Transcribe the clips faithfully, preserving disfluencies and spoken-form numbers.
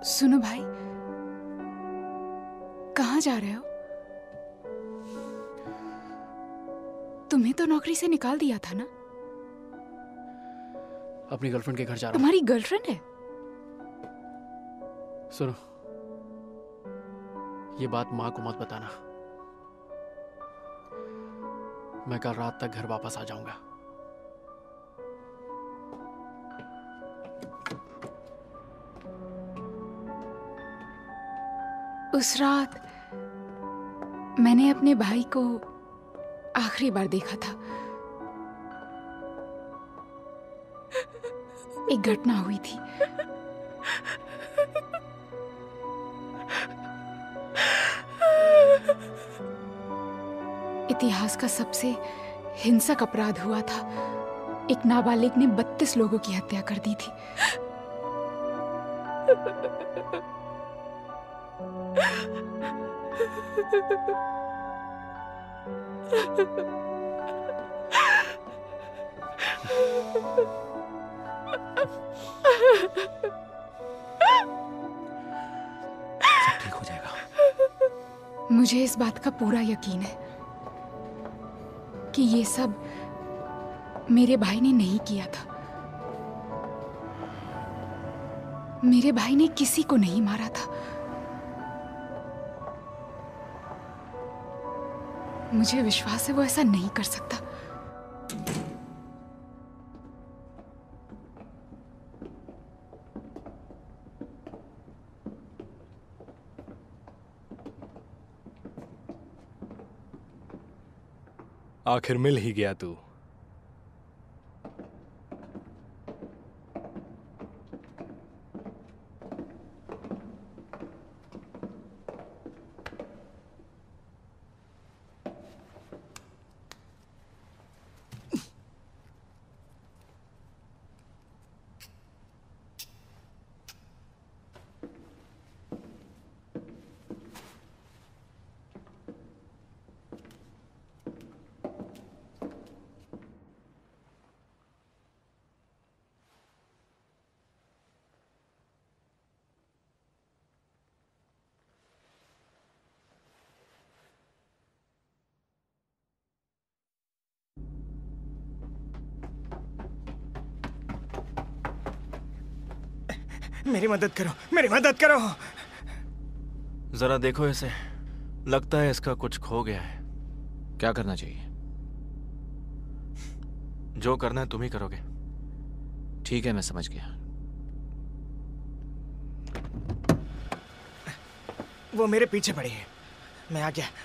सुनो भाई, कहाँ जा रहे हो? तुम्हें तो नौकरी से निकाल दिया था ना? अपनी गर्लफ्रेंड के घर जा रहा हूं। तुम्हारी गर्लफ्रेंड है? सुनो, ये बात माँ को मत बताना। मैं कल रात तक घर वापस आ जाऊंगा। उस रात मैंने अपने भाई को आखिरी बार देखा था। एक घटना हुई थी। इतिहास का सबसे हिंसक अपराध हुआ था। एक नाबालिग ने बत्तीस लोगों की हत्या कर दी थी। सब ठीक हो जाएगा। मुझे इस बात का पूरा यकीन है कि ये सब मेरे भाई ने नहीं किया था। मेरे भाई ने किसी को नहीं मारा था। मुझे विश्वास है वो ऐसा नहीं कर सकता। आखिर मिल ही गया तू। मेरी मदद करो, मेरी मदद करो। जरा देखो इसे, लगता है इसका कुछ खो गया है। क्या करना चाहिए? जो करना है तुम ही करोगे। ठीक है, मैं समझ गया। वो मेरे पीछे पड़ी है, मैं आ गया।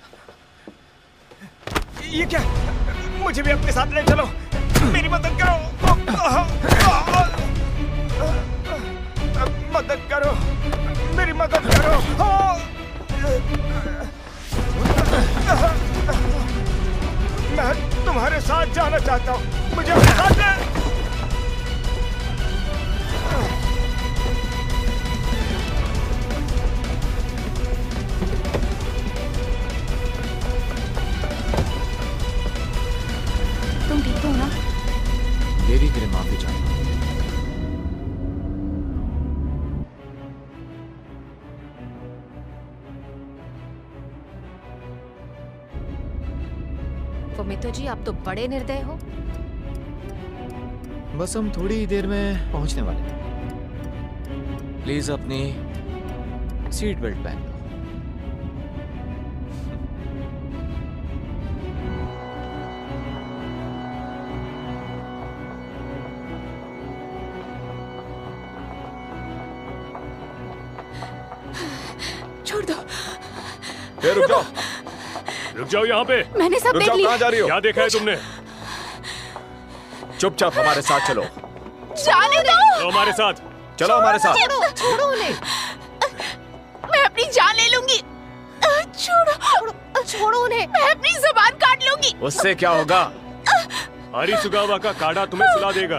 ये क्या? मुझे भी अपने साथ ले चलो, मेरी मदद करो। मदद करो, मेरी मदद करो। मैं तुम्हारे साथ जाना चाहता हूँ, मुझे अपने साथ ले। तुम ठीक हो ना? देरी के लिए माफी चाहता हूँ। फुमितो जी, आप तो बड़े निर्दय हो। बस हम थोड़ी ही देर में पहुंचने वाले हैं। प्लीज अपनी सीट बेल्ट पहन लो। छोड़ दो। ए, रुक जाओ, रुक जाओ यहाँ पे। मैंने सब देख लिया। कहाँ जा रही हो? क्या देखा है तुमने? चुपचाप हमारे साथ चलो। जाने दो। चलो हमारे साथ। चलो हमारे साथ। छोड़ो, छोड़ो उन्हें। मैं अपनी जान ले लूंगी। छोड़ो, छोड़ो, छोड़ो उन्हें। मैं अपनी जुबान काट लूंगी। उससे क्या होगा? आरिसुगावा का काढ़ा तुम्हें सुला देगा।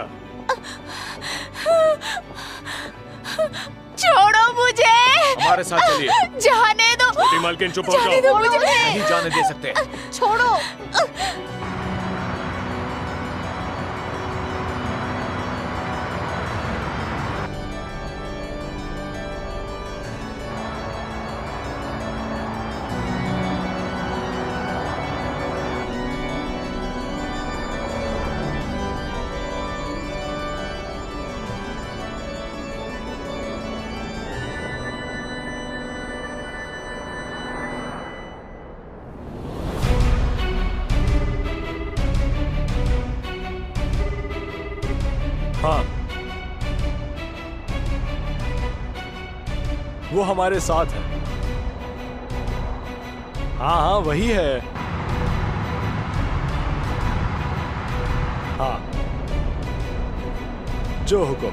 छोड़ो मुझे। हमारे साथ चलिए। जाने दो। छोटी मालकिन चुप हो जाओ। जाने दो मुझे। नहीं जाने दे सकते। छोड़ो। हाँ, वो हमारे साथ है। हाँ हाँ वही है। हाँ, जो हुक्म।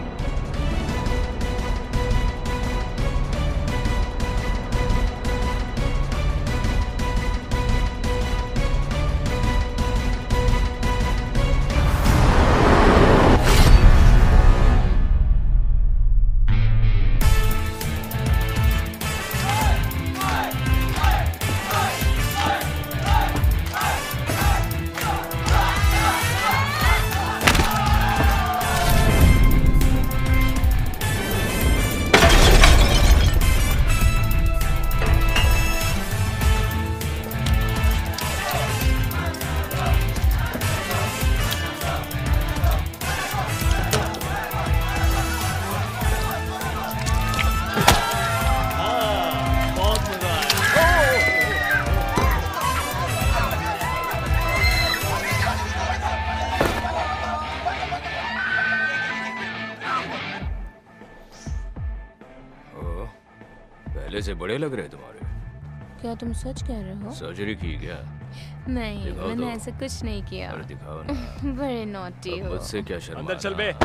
पहले से बड़े लग रहे तुम्हारे। क्या तुम सच कह रहे हो? सर्जरी की क्या? नहीं, दिखाओ मैंने तो। ऐसा कुछ नहीं किया। अरे दिखाओ ना। बड़े नॉटी अब हो। मुझसे क्या शर्मा? अंदर चल बे।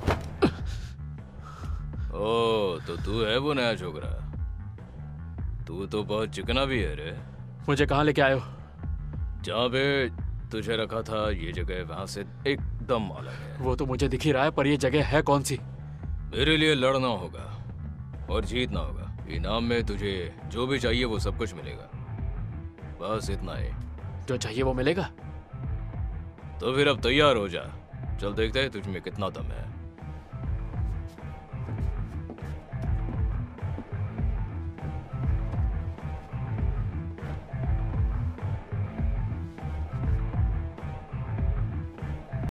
ओ, तो तू है वो नया छोकरा। तू तो बहुत चिकना भी है रे। मुझे कहाँ लेके आए हो? जहाँ पे तुझे रखा था ये जगह वहां से एकदम अलग है। वो तो मुझे दिख ही रहा है, पर ये जगह है कौन सी? मेरे लिए लड़ना होगा और जीतना होगा। इनाम में तुझे जो भी चाहिए वो सब कुछ मिलेगा। बस इतना ही। जो चाहिए वो मिलेगा? तो फिर अब तैयार हो जा। चल देखते हैं तुझ में कितना दम है।